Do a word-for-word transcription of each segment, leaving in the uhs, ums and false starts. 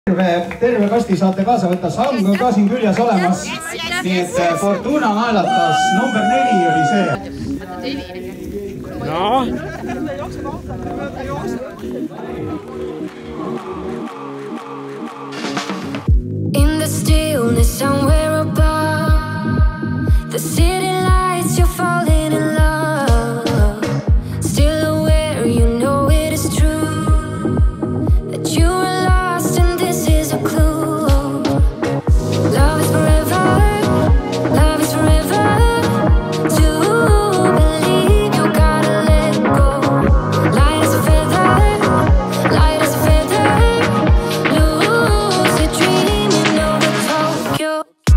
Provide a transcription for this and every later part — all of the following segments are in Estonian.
terve, terve kasti saate kaasa võtta, sang on ka siin küljes olemas. Nii et Fortuna naelatas, number neli oli see. No. In the stillness somewhere above the city lights, you're falling in love. Still aware, you know it is true that you are lost and this is a clue. Love is forever, love is forever. To believe you gotta let go. Light as a feather, light as a feather. Lucid dreaming over Tokyo.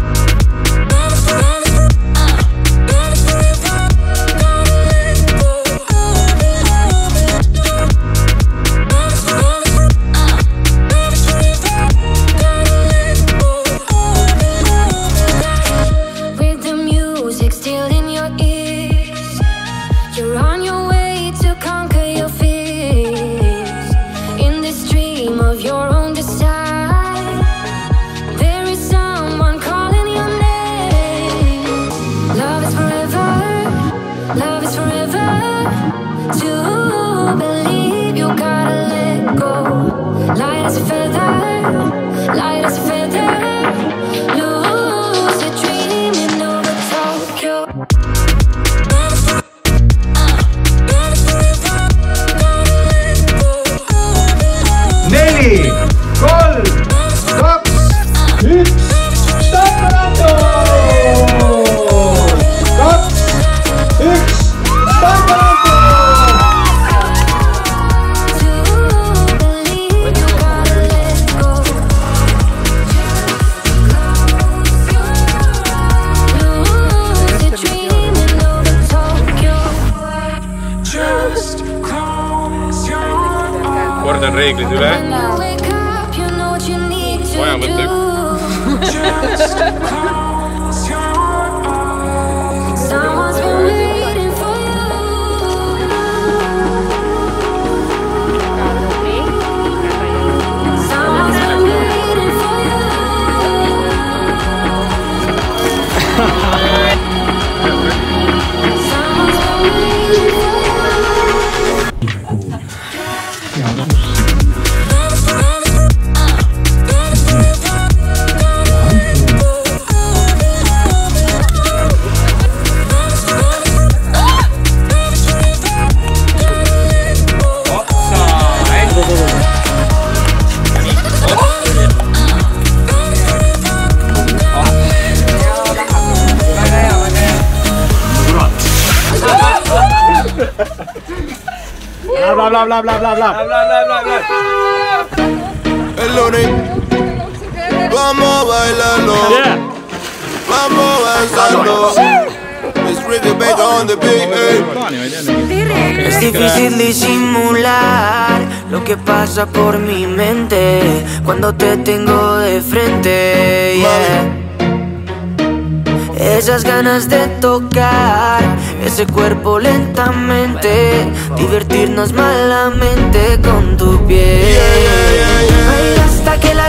With the music still in your ears, you're on your way to conquer your fears. In this dream of your own design, there is someone calling your name. Love is forever, love is forever. To believe you gotta let go. Light as a feather, light as a feather. Lucid dreaming over Tokyo. neli, kolm, kaks, üks, Stamparato! kaks, üks, Stamparato! To believe you gotta let go. Lucid dreaming over Tokyo. Kordan reeglid üle. When you wake up, you know what you need to Vaja võtta do. Someone's been waiting for you. Someone's been waiting for you. Someone's been waiting for you. Bla bla bla bla bla bla. El lunes vamos bailando, vamos avanzando. It's Ricky Baker on the beat. Es difícil disimular lo que pasa por mi mente cuando te tengo de frente, yeah. Esas ganas de tocar ese cuerpo lentamente, divertirnos malamente con tu piel. Baila hasta que la